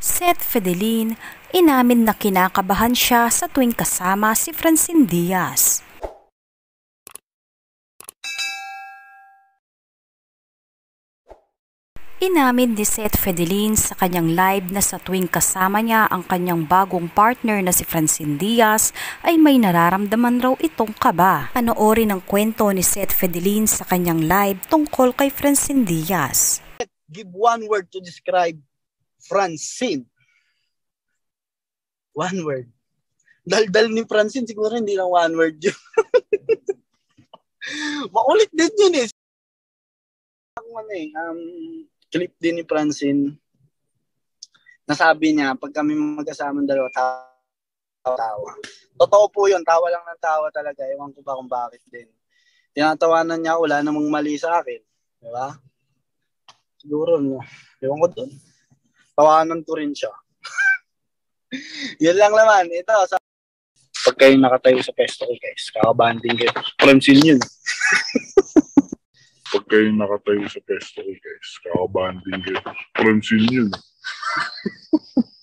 Seth Fedelin, inamin na kinakabahan siya sa tuwing kasama si Francine Diaz. Inamin ni Seth Fedelin sa kanyang live na sa tuwing kasama niya ang kanyang bagong partner na si Francine Diaz ay may nararamdaman raw itong kaba. Panoorin ang kwento ni Seth Fedelin sa kanyang live tungkol kay Francine Diaz. Give one word to describe Francine. One word. Daldal ni Francine, siguro hindi lang one word yun. Makulit din yun eh. Clip din ni Francine. Nasabi niya, pag kami magkasama ng dalawa, tawa. Totoo po yun, tawa lang ng tawa talaga. Ewan ko ba kung bakit din. Tinatawanan niya, wala namang mali sa akin. Diba? Siguro, no. Ewan ko doon. Tawanan ko rin siya. Yun lang naman. Ito, pag kayo nakatayo sa pesto ko, guys, kakabanding kayo. Francine yun. Pag kayo nakatayo sa pesto ko, guys, kakabanding kayo. Francine yun.